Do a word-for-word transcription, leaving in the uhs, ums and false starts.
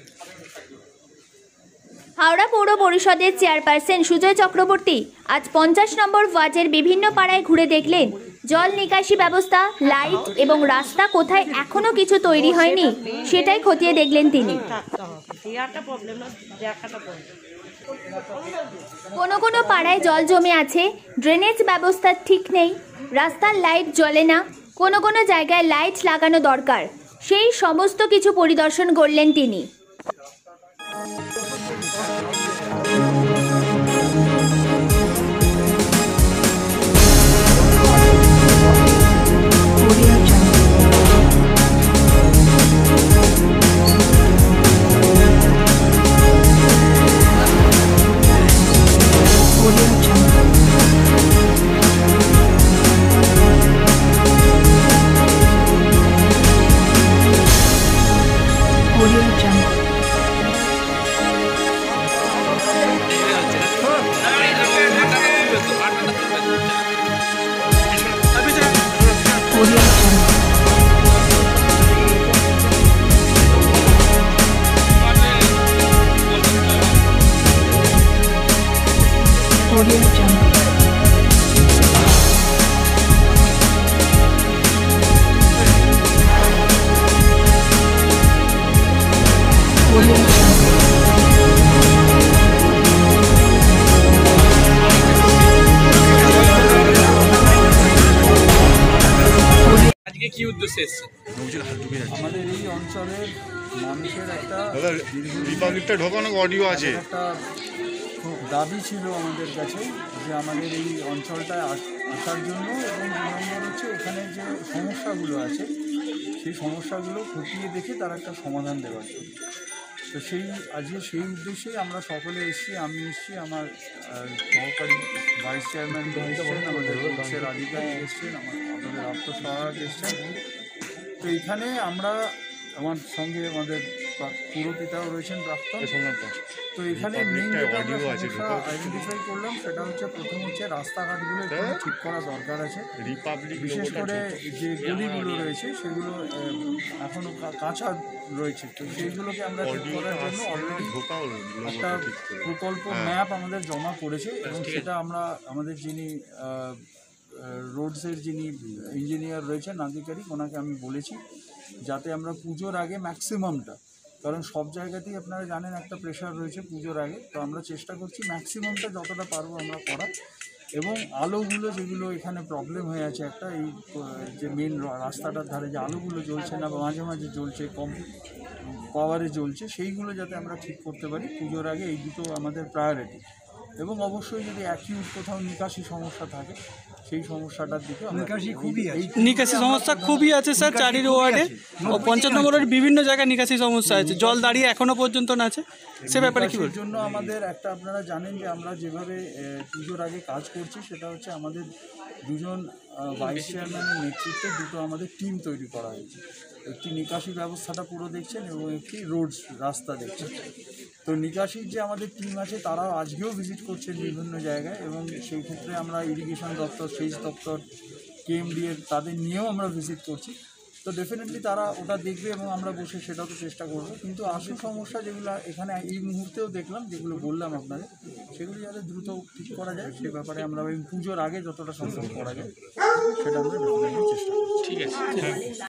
হাওড়া পৌর পরিষদের চেয়ারপারসন সুজয় চক্রবর্তী আজ পঞ্চাশ নম্বর ওয়ার্ডের বিভিন্ন পাড়ায় ঘুরে দেখলেন জল নিকাশি ব্যবস্থা, লাইট এবং রাস্তা কোথায় এখনো কিছু তৈরি হয়নি সেটাই খতিয়ে দেখলেন তিনি। কোনো কোনো পাড়ায় জল জমে আছে, ড্রেনেজ ব্যবস্থা ঠিক নেই, রাস্তার লাইট জ্বলে না, কোনো কোনো জায়গায় লাইট লাগানো দরকার, সেই সমস্ত কিছু পরিদর্শন করলেন তিনি। কি উদ্দেশ্যে আমাদের এই অঞ্চলের মানুষের একটা রিপাবলিকটা ঢোকানো অডিও আছে, একটা খুব দাবি ছিল আমাদের কাছে যে আমাদের এই অঞ্চলটায় আসার জন্য, এবং দু নম্বর হচ্ছে এখানে যে সমস্যাগুলো আছে সেই সমস্যাগুলো খতিয়ে দেখে তার একটা সমাধান দেওয়ার জন্য। তো সেই আজকে সেই উদ্দেশ্যেই আমরা সকলে এসেছি। আমি এসেছি, আমার সহকারী ভাইস চেয়ারম্যান এসছেন, আমাদের পুলিশের আধিকারিক এসছেন, আমার আমাদের আত্মসহায়ক এসছেন। তো এখানে আমরা আমার সঙ্গে আমাদের পুরপিতাও রয়েছেন, প্রাক্তন। তো এখানে মেইন যেটা আমরা সমস্যা আইডেন্টিফাই করলাম সেটা হচ্ছে, প্রথম হচ্ছে রাস্তাঘাটগুলো একটু ঠিক করা দরকার আছে। বিশেষ করে যে গলিগুলো রয়েছে সেগুলো এখনও কাঁচা রয়েছে, তো সেইগুলোকে আমরা ঠিক করার জন্য অলরেডি একটা প্রকল্প ম্যাপ আমাদের জমা করেছে, এবং সেটা আমরা আমাদের যিনি রোডসের যিনি ইঞ্জিনিয়ার রয়েছেন আধিকারিক, ওনাকে আমি বলেছি যাতে আমরা পুজোর আগে ম্যাক্সিমামটা, কারণ সব জায়গাতেই আপনারা জানেন একটা প্রেশার রয়েছে পুজোর আগে, তো আমরা চেষ্টা করছি ম্যাক্সিমামটা যতটা পারবো আমরা করা। এবং আলোগুলো যেগুলো এখানে প্রবলেম হয়ে আছে, একটা এই যে মেন রাস্তাটার ধারে যে আলোগুলো জ্বলছে না বা মাঝে মাঝে জ্বলছে, কম পাওয়ারে জ্বলছে, সেইগুলো যাতে আমরা ঠিক করতে পারি পুজোর আগে, এই দুটো আমাদের প্রায়োরিটি। এবং অবশ্যই যদি অ্যাকিউট কোথাও নিকাশি সমস্যা থাকে সেই সমস্যাটার দিকে নিকাশি খুবই নিকাশি সমস্যা খুবই আছে স্যার। চারি ওয়ার্ডে ও পঞ্চায়েত নম্বরের বিভিন্ন জায়গায় নিকাশি সমস্যা আছে, জল দাঁড়িয়ে এখনো পর্যন্ত না আছে, সে ব্যাপারে কি বলবেন? জন্য আমাদের একটা, আপনারা জানেন যে আমরা যেভাবে পুজোর আগে কাজ করছি সেটা হচ্ছে আমাদের দুজন ভাইস চেয়ারম্যানের নেতৃত্বে দুটো আমাদের টিম তৈরি করা হয়েছে। একটি নিকাশি ব্যবস্থাটা পুরো দেখছেন এবং একটি রোড রাস্তা দেখছেন। তো নিকাশির যে আমাদের টিম আছে তারাও আজকেও ভিজিট করছেন বিভিন্ন জায়গায়, এবং সেই ক্ষেত্রে আমরা ইরিগেশন দপ্তর, সেচ দপ্তর, কেএমডিএর তাদের নিয়েও আমরা ভিজিট করছি। তো ডেফিনেটলি তারা ওটা দেখবে এবং আমরা বসে সেটাও তো চেষ্টা করবো। কিন্তু আসল সমস্যা যেগুলো এখানে এই মুহূর্তেও দেখলাম, যেগুলো বললাম আপনাদের, সেগুলো যাতে দ্রুত ঠিক করা যায় সে ব্যাপারে আমরা পুজোর আগে যতটা সম্ভব করা যায় সেটা আমরা চেষ্টা করছি। ঠিক আছে।